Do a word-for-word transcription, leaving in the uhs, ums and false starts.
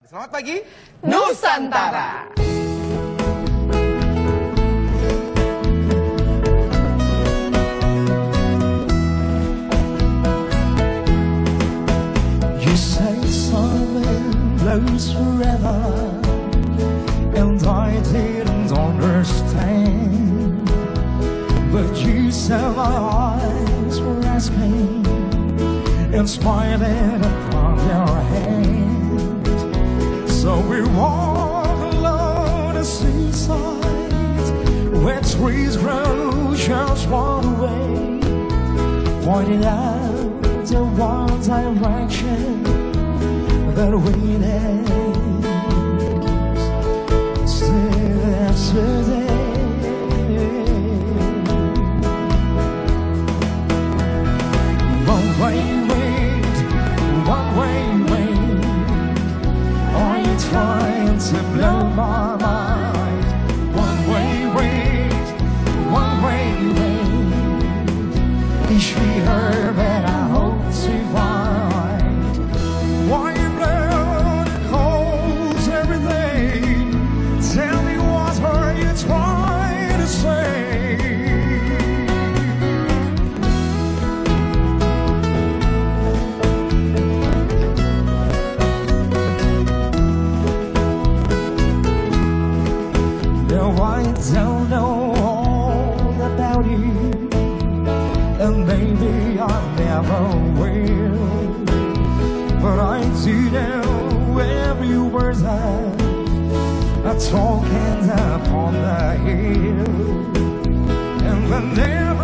Selamat pagi, Nusantara. You say something blows forever, and I didn't understand. But you said my eyes were asking and smiling upon your hand. So we walk along the seaside, where trees grow just one way, pointing out the one direction that we need. Still yesterday, one way wind, one way wind, are you trying to blow my mind? One way wind, one way wind, is she her that I hope to find? Why you blow the coals everything? Tell me what are you trying to say? No, I don't know all about you, and maybe I never will, but I do know every word that I talking upon the hill, and the never